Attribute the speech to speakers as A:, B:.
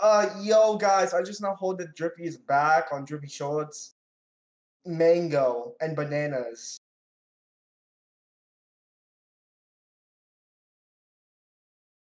A: Yo, guys, I just now hold the Drippy's back on Drippy Shorts. Mango and bananas.